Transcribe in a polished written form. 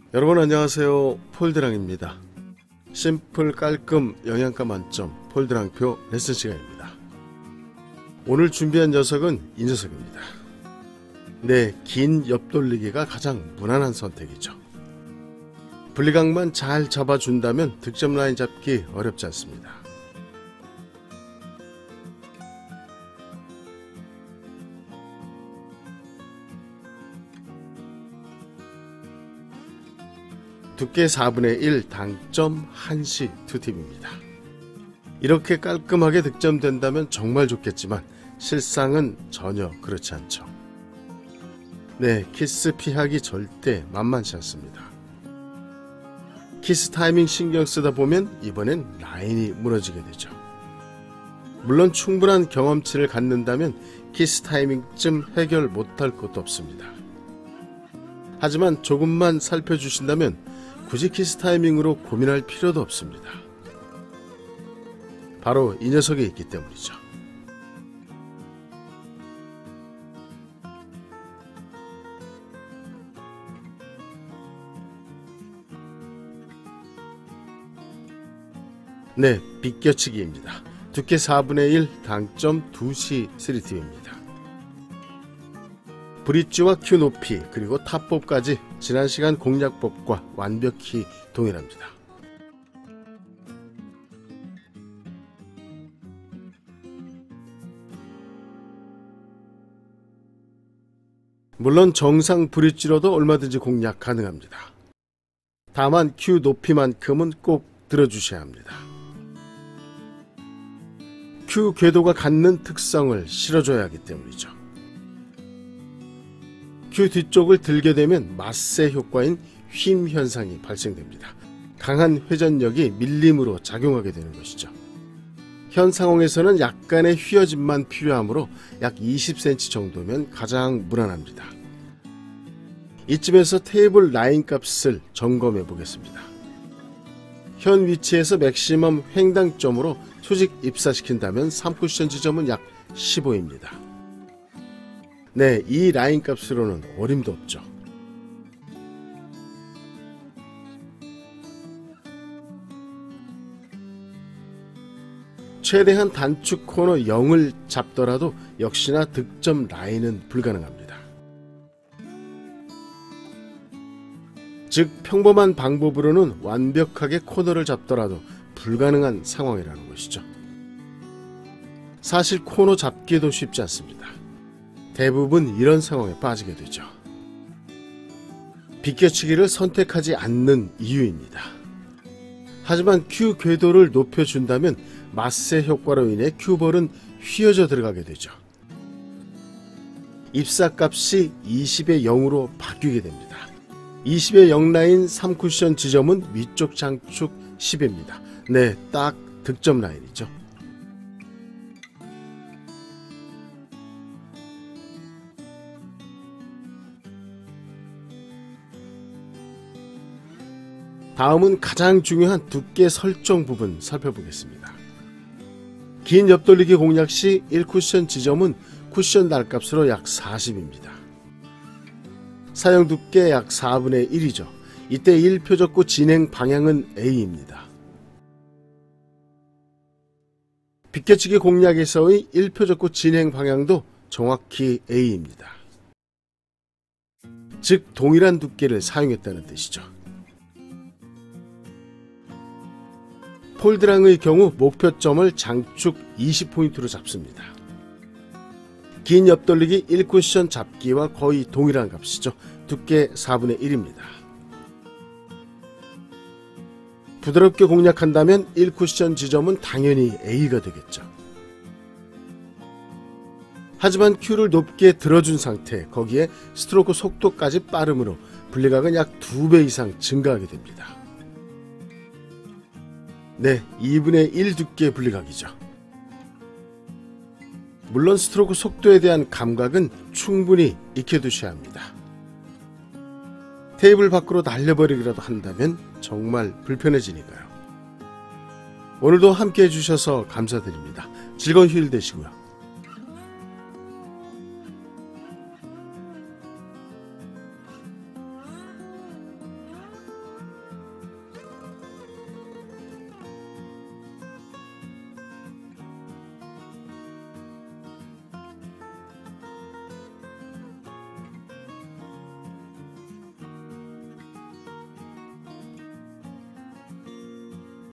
여러분 안녕하세요. 폴드랑입니다. 심플 깔끔 영양가 만점 폴드랑표 레슨 시간입니다. 오늘 준비한 녀석은 이 녀석입니다. 네, 긴 옆돌리기가 가장 무난한 선택이죠. 분리각만 잘 잡아준다면 득점 라인 잡기 어렵지 않습니다. 두께 4분의 1 당점 1시 2팁입니다. 이렇게 깔끔하게 득점된다면 정말 좋겠지만 실상은 전혀 그렇지 않죠. 네, 키스 피하기 절대 만만치 않습니다. 키스 타이밍 신경 쓰다 보면 이번엔 라인이 무너지게 되죠. 물론 충분한 경험치를 갖는다면 키스 타이밍쯤 해결 못할 것도 없습니다. 하지만 조금만 살펴주신다면 굳이 키스 타이밍으로 고민할 필요도 없습니다. 바로 이 녀석이 있기 때문이죠. 네, 비껴치기입니다. 두께 4분의 1 당점 2시 3팁입니다. 브릿지와 큐 높이 그리고 탑법까지 지난 시간 공략법과 완벽히 동일합니다. 물론 정상 브릿지로도 얼마든지 공략 가능합니다. 다만 큐 높이만큼은 꼭 들어주셔야 합니다. 큐 궤도가 갖는 특성을 실어줘야 하기 때문이죠. 큐 뒤쪽을 들게 되면 마세 효과인 휨 현상이 발생됩니다. 강한 회전력이 밀림으로 작용하게 되는 것이죠. 현 상황에서는 약간의 휘어짐만 필요하므로 약 20cm 정도면 가장 무난합니다. 이쯤에서 테이블 라인 값을 점검해 보겠습니다. 현 위치에서 맥시멈 횡단점으로 수직 입사시킨다면 3쿠션 지점은 약 15입니다. 네, 이 라인 값으로는 어림도 없죠. 최대한 단축 코너 0을 잡더라도 역시나 득점 라인은 불가능합니다. 즉 평범한 방법으로는 완벽하게 코너를 잡더라도 불가능한 상황이라는 것이죠. 사실 코너 잡기도 쉽지 않습니다. 대부분 이런 상황에 빠지게 되죠. 비껴치기를 선택하지 않는 이유입니다. 하지만 큐 궤도를 높여준다면 마세 효과로 인해 큐볼은 휘어져 들어가게 되죠. 입사값이 20의 0으로 바뀌게 됩니다. 20의 0 라인 3쿠션 지점은 위쪽 장축 10입니다. 네, 딱 득점 라인이죠. 다음은 가장 중요한 두께 설정 부분 살펴보겠습니다. 긴 옆돌리기 공략 시 1쿠션 지점은 쿠션 날값으로 약 40입니다. 사용 두께 약 4분의 1이죠. 이때 1표적구 진행 방향은 A입니다. 비껴치기 공략에서의 1표적구 진행 방향도 정확히 A입니다. 즉 동일한 두께를 사용했다는 뜻이죠. 폴드랑의 경우 목표점을 장축 20포인트로 잡습니다. 긴 옆돌리기 1쿠션 잡기와 거의 동일한 값이죠. 두께 4분의 1입니다. 부드럽게 공략한다면 1쿠션 지점은 당연히 A가 되겠죠. 하지만 큐를 높게 들어준 상태, 거기에 스트로크 속도까지 빠름으로 분리각은 약 2배 이상 증가하게 됩니다. 네, 2분의 1 두께의 분리각이죠. 물론 스트로크 속도에 대한 감각은 충분히 익혀두셔야 합니다. 테이블 밖으로 날려버리기라도 한다면 정말 불편해지니까요. 오늘도 함께 해주셔서 감사드립니다. 즐거운 휴일 되시고요.